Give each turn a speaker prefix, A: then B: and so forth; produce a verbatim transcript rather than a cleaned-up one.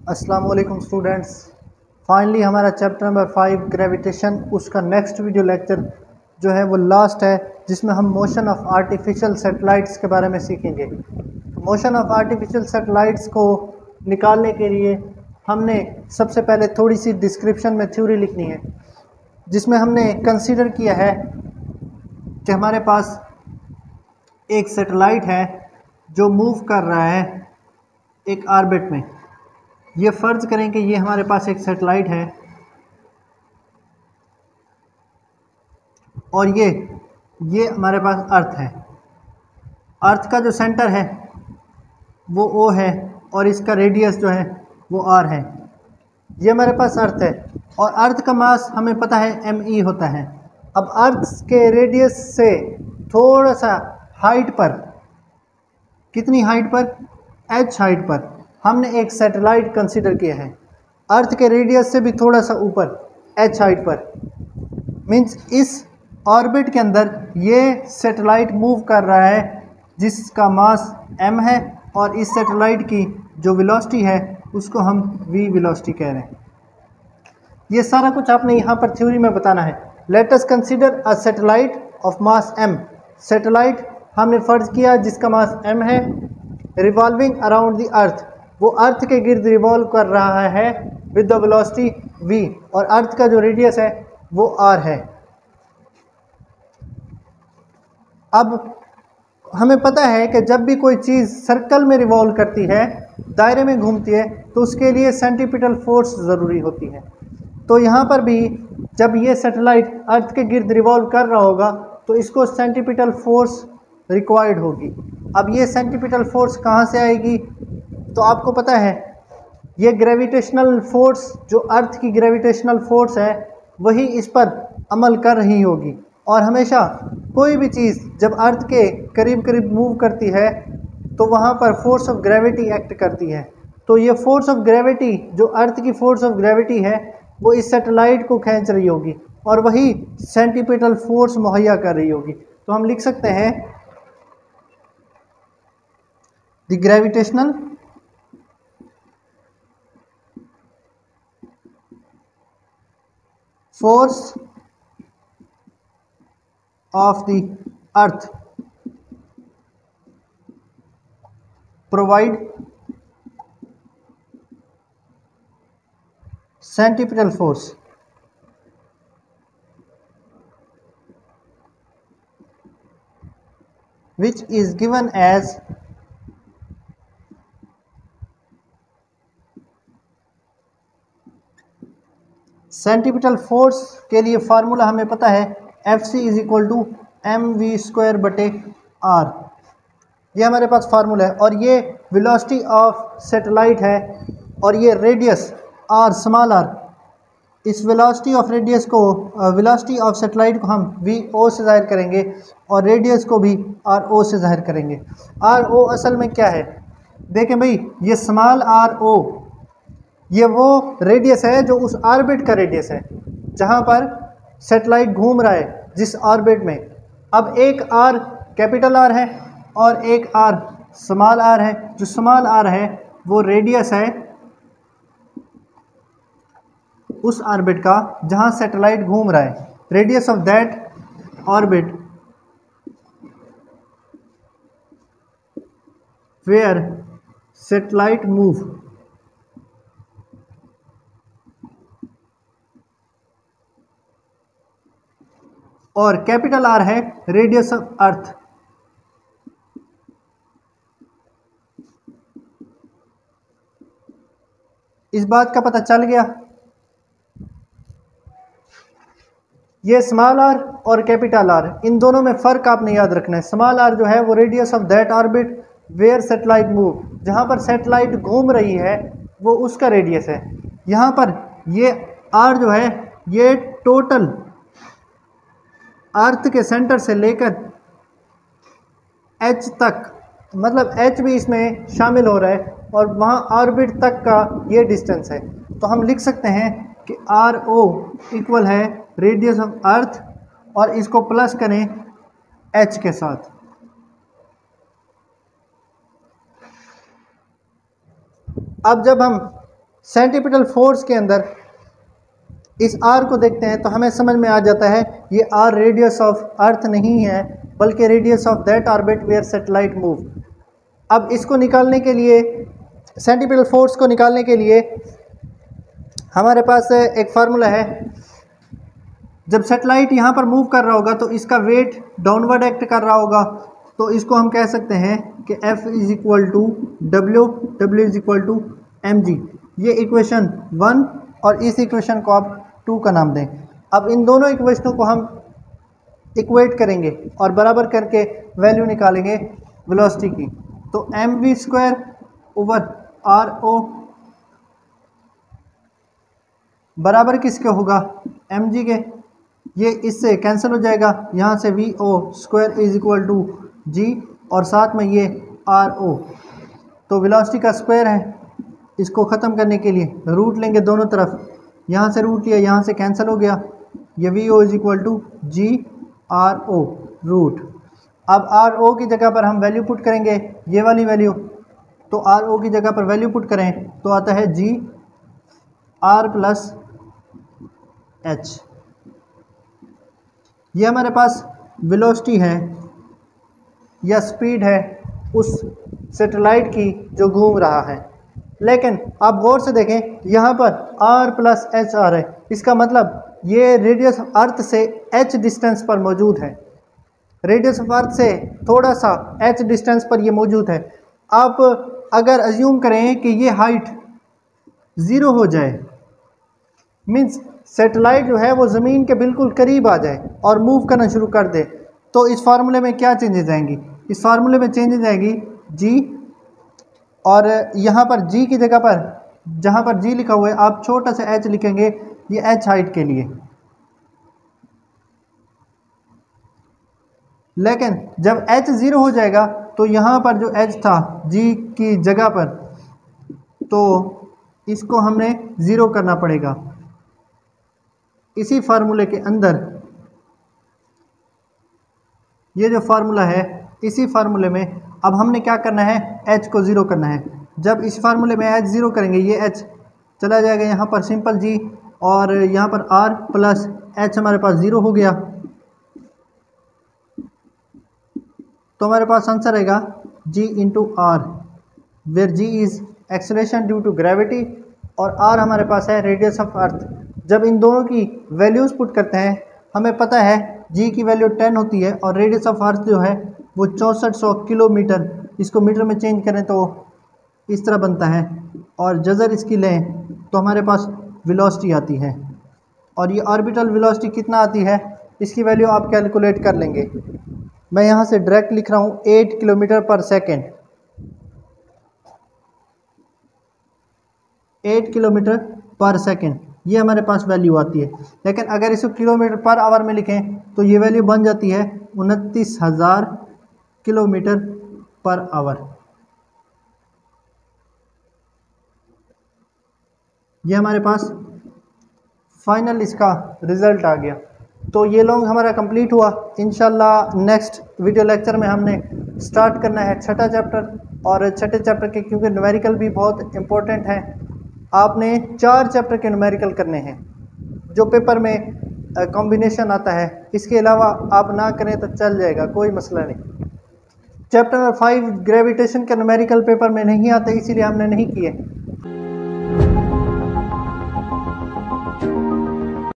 A: अस्सलाम वालेकुम students. Finally हमारा चैप्टर नंबर फाइव ग्रेविटेशन, उसका नेक्स्ट वीडियो लेक्चर जो है वो लास्ट है, जिसमें हम मोशन ऑफ आर्टिफिशियल सैटेलाइट्स के बारे में सीखेंगे। मोशन ऑफ आर्टिफिशियल सैटेलाइट्स को निकालने के लिए हमने सबसे पहले थोड़ी सी डिस्क्रिप्शन में थ्योरी लिखनी है, जिसमें हमने कंसीडर किया है कि हमारे पास एक सैटेलाइट है जो मूव कर रहा है एक ऑर्बिट में। ये फ़र्ज़ करें कि ये हमारे पास एक सैटेलाइट है और ये ये हमारे पास अर्थ है। अर्थ का जो सेंटर है वो ओ है और इसका रेडियस जो है वो आर है। ये हमारे पास अर्थ है और अर्थ का मास हमें पता है एम ई होता है। अब अर्थ के रेडियस से थोड़ा सा हाइट पर, कितनी हाइट पर, एच हाइट पर हमने एक सैटेलाइट कंसीडर किया है। अर्थ के रेडियस से भी थोड़ा सा ऊपर एच हाइट पर, मींस इस ऑर्बिट के अंदर ये सैटेलाइट मूव कर रहा है जिसका मास m है और इस सैटेलाइट की जो वेलोसिटी है उसको हम v वेलोसिटी कह रहे हैं। ये सारा कुछ आपने यहाँ पर थ्योरी में बताना है। Let us consider a satellite of mass m। Satellite हमने फ़र्ज़ किया जिसका मास m है, रिवॉल्विंग अराउंड द अर्थ। वो अर्थ के गिर्द रिवॉल्व कर रहा है विद द वेलोसिटी v और अर्थ का जो रेडियस है वो r है। अब हमें पता है कि जब भी कोई चीज़ सर्कल में रिवॉल्व करती है, दायरे में घूमती है, तो उसके लिए सेंट्रीपिटल फोर्स ज़रूरी होती है। तो यहाँ पर भी जब ये सैटेलाइट अर्थ के गिर्द रिवॉल्व कर रहा होगा तो इसको सेंट्रीपिटल फोर्स रिक्वायर्ड होगी। अब ये सेंट्रीपिटल फोर्स कहाँ से आएगी? तो आपको पता है ये ग्रेविटेशनल फोर्स, जो अर्थ की ग्रेविटेशनल फोर्स है, वही इस पर अमल कर रही होगी। और हमेशा कोई भी चीज़ जब अर्थ के करीब करीब मूव करती है तो वहाँ पर फोर्स ऑफ ग्रेविटी एक्ट करती है। तो ये फोर्स ऑफ ग्रेविटी, जो अर्थ की फोर्स ऑफ ग्रेविटी है, वो इस सैटेलाइट को खींच रही होगी और वही सेंट्रीपिटल फोर्स मुहैया कर रही होगी। तो हम लिख सकते हैं the gravitational force of the earth provide centripetal force which is given as centripetal force के लिए फार्मूला हमें पता है F C is equal to M V square बटे आर। ये हमारे पास फार्मूला है और ये वेलोसिटी ऑफ सैटेलाइट है और ये रेडियस आर, स्मॉल आर। इस वेलोसिटी ऑफ रेडियस को, वेलोसिटी ऑफ सैटेलाइट को हम वी ओ से ज़ाहिर करेंगे और रेडियस को भी आर ओ से ज़ाहिर करेंगे। आर ओ असल में क्या है? देखें भाई, ये स्मॉल आर ओ ये वो रेडियस है जो उस ऑर्बिट का रेडियस है जहाँ पर सैटेलाइट घूम रहा है, जिस ऑर्बिट में। अब एक आर कैपिटल आर है और एक आर स्मॉल आर है। जो स्मॉल आर है वो रेडियस है उस ऑर्बिट का जहाँ सैटेलाइट घूम रहा है, radius of that orbit where satellite move. और कैपिटल आर है रेडियस ऑफ अर्थ। इस बात का पता चल गया। ये स्मॉल आर और कैपिटल आर, इन दोनों में फ़र्क आपने याद रखना है। स्मॉल आर जो है वो radius of that orbit where satellite move, जहाँ पर सैटेलाइट घूम रही है वो उसका रेडियस है। यहाँ पर ये आर जो है ये टोटल अर्थ के सेंटर से लेकर एच तक, मतलब एच भी इसमें शामिल हो रहा है और वहाँ ऑर्बिट तक का ये डिस्टेंस है। तो हम लिख सकते हैं कि आर ओ इक्वल है रेडियस ऑफ अर्थ और इसको प्लस करें एच के साथ। अब जब हम सेंट्रीपिटल फोर्स के अंदर इस आर को देखते हैं तो हमें समझ में आ जाता है ये आर रेडियस ऑफ अर्थ नहीं है बल्कि radius of that orbit where satellite move. अब इसको निकालने के लिए, सेंट्रीपिटल फोर्स को निकालने के लिए हमारे पास एक फार्मूला है। जब सैटेलाइट यहाँ पर मूव कर रहा होगा तो इसका वेट डाउनवर्ड एक्ट कर रहा होगा, तो इसको हम कह सकते हैं कि F is equal to W, W is equal to M G. ये इक्वेशन वन और इस इक्वेशन को आप टू का नाम दें। अब इन दोनों इक्वेशनों को हम इक्वेट करेंगे और बराबर करके वैल्यू निकालेंगे वेलोसिटी की। तो M V square over R O बराबर किसके होगा, एम जी के। ये इससे कैंसिल हो जाएगा, यहाँ से V O square is equal to G और साथ में ये आर ओ, तो वेलोसिटी का स्क्वायर है। इसको ख़त्म करने के लिए रूट लेंगे दोनों तरफ, यहाँ से रूट लिया, यहाँ से कैंसिल हो गया, ये V O is equal to G R O root. अब आर ओ की जगह पर हम वैल्यू पुट करेंगे, ये वाली वैल्यू, तो आर ओ की जगह पर वैल्यू पुट करें तो आता है जी आर प्लस एच। ये हमारे पास वेलोसिटी है या स्पीड है उस सैटेलाइट की जो घूम रहा है। लेकिन आप गौर से देखें, यहाँ पर r प्लस एच आ रहा है, इसका मतलब ये रेडियस ऑफ अर्थ से h डिस्टेंस पर मौजूद है। रेडियस ऑफ अर्थ से थोड़ा सा h डिस्टेंस पर ये मौजूद है। आप अगर अज्यूम करें कि ये हाइट ज़ीरो हो जाए, मीन्स सैटेलाइट जो है वो ज़मीन के बिल्कुल करीब आ जाए और मूव करना शुरू कर दे, तो इस फार्मूले में क्या चेंजेस आएंगी? इस फार्मूले में चेंजेस आएगी जी, और यहाँ पर जी की जगह पर जहाँ पर जी लिखा हुआ है आप छोटा सा एच लिखेंगे, ये एच हाइट के लिए। लेकिन जब एच ज़ीरो हो जाएगा तो यहाँ पर जो एच था जी की जगह पर, तो इसको हमने ज़ीरो करना पड़ेगा। इसी फार्मूले के अंदर ये जो फार्मूला है, इसी फार्मूले में अब हमने क्या करना है, h को ज़ीरो करना है। जब इस फार्मूले में h ज़ीरो करेंगे, ये h चला जाएगा यहाँ पर सिंपल जी, और यहाँ पर r प्लस h हमारे पास ज़ीरो हो गया, तो हमारे पास आंसर रहेगा g into R, where g is acceleration due to gravity और r हमारे पास है रेडियस ऑफ अर्थ। जब इन दोनों की वैल्यूज़ पुट करते हैं, हमें पता है g की वैल्यू टेन होती है और रेडियस ऑफ अर्थ जो है वो चौंसठ सौ किलोमीटर, इसको मीटर में चेंज करें तो इस तरह बनता है, और जज़र इसकी लें तो हमारे पास वेलोसिटी आती है। और ये ऑर्बिटल वेलोसिटी कितना आती है, इसकी वैल्यू आप कैलकुलेट कर लेंगे। मैं यहाँ से डायरेक्ट लिख रहा हूँ eight kilometre per second, eight kilometre per second ये हमारे पास वैल्यू आती है। लेकिन अगर इसको किलोमीटर पर आवर में लिखें तो ये वैल्यू बन जाती है उनतीस हज़ार किलोमीटर पर आवर। ये हमारे पास फाइनल इसका रिज़ल्ट आ गया। तो ये लॉन्ग हमारा कंप्लीट हुआ। इंशाल्लाह नेक्स्ट वीडियो लेक्चर में हमने स्टार्ट करना है छठा चैप्टर, और छठे चैप्टर के क्योंकि न्यूमेरिकल भी बहुत इम्पोर्टेंट है, आपने चार चैप्टर के न्यूमेरिकल करने हैं जो पेपर में कॉम्बिनेशन आता है। इसके अलावा आप ना करें तो चल जाएगा, कोई मसला नहीं। चैप्टर नंबर फाइव ग्रेविटेशन के न्यूमेरिकल पेपर में नहीं आते, इसीलिए हमने नहीं किए।